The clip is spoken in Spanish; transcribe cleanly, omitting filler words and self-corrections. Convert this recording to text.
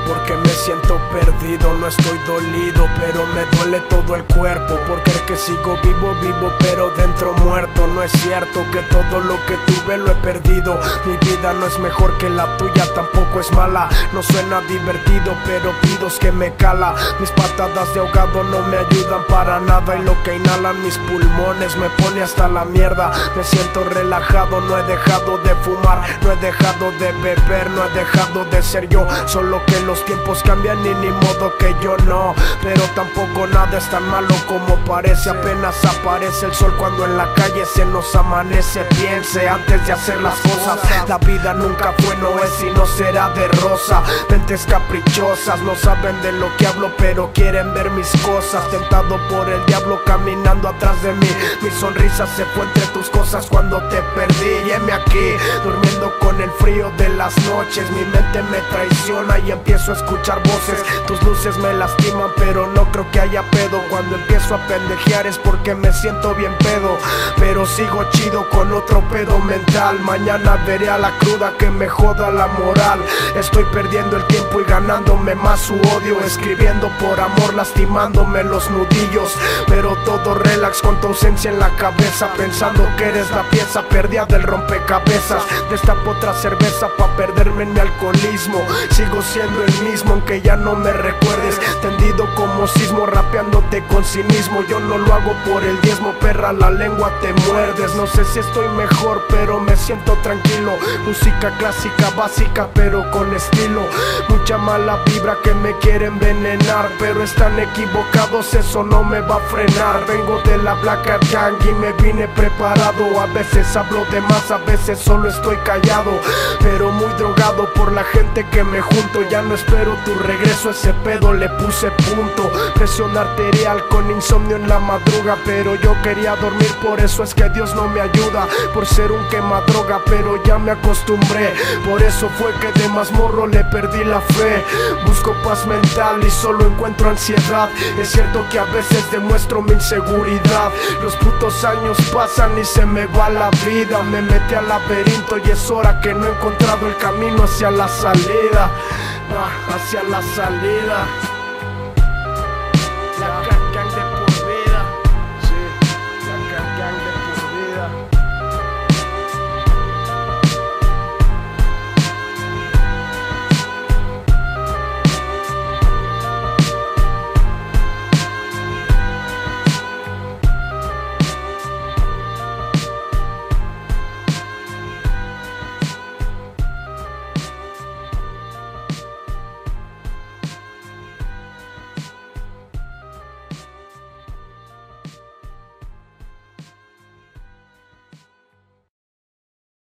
porque me siento perdido. No estoy dolido, pero me duele todo el cuerpo, porque el que sigo vivo, pero dentro muerto. No es cierto que todo lo que tuve lo he perdido. Mi vida no es mejor que la tuya, tampoco es mala. No suena divertido, pero pidos que me cala. Mis patadas de ahogado no me ayudan para nada, y lo que inhalan mis pulmones me pone hasta la mierda. Me siento relajado, no he dejado de fumar, no he dejado de beber, no he dejado de ser yo. Solo que los tiempos cambian y ni modo que yo no. Pero tampoco nada es tan malo como parece. Apenas aparece el sol cuando en la calle se nos amanece. Piense antes de hacer las cosas. La vida nunca fue, no es y no será de rosa. Mentes caprichosas, no saben de lo que hablo, pero quieren ver mis cosas. Tentado por el diablo caminando atrás de mí. Mi sonrisa se fue entre tus cosas cuando te perdí. Y heme aquí, durmiendo con el frío de las noches. Mi mente me traiciona y empiezo a escuchar voces. Tus luces me lastiman, pero no creo que haya pedo. Cuando empiezo a pendejear es porque me siento bien pedo, pero sigo chido con otro pedo mental. Mañana veré a la cruda que me joda la moral. Estoy perdiendo el tiempo y ganándome más su odio, escribiendo por amor, lastimándome los nudillos. Pero todo relax con tu ausencia en la cabeza, pensando que eres la pieza perdida del rompecabezas. Destapo otra cerveza pa' perderme en mi alcoholismo. Sigo siendo el mismo aunque ya no me recuerdes, tendido como sismo, rapeándote con cinismo. Yo no lo hago por el diezmo, perra, la lengua te muerdes. No sé si estoy mejor, pero me siento tranquilo. Música clásica básica, pero con estilo. Mucha mala vibra que me quiere envenenar, pero están equivocados, eso no me va a frenar. Vengo de la Black Cat Gang y me vine preparado. A veces hablo de más, a veces solo estoy callado, pero muy drogado por la gente que me junto. Ya no espero tu regreso, ese pedo le puse punto. Presión arterial con insomnio en la madruga, pero yo quería dormir, por eso es que Dios no me ayuda. Por ser un quemadroga, pero ya me acostumbré. Por eso fue que de más morro le perdí la fe. Busco paz mental y solo encuentro ansiedad. Es cierto que a veces demuestro mi inseguridad. Los putos años pasan y se me va la vida. Me metí al laberinto y es hora que no he encontrado el camino hacia la salida. Hacia la salida.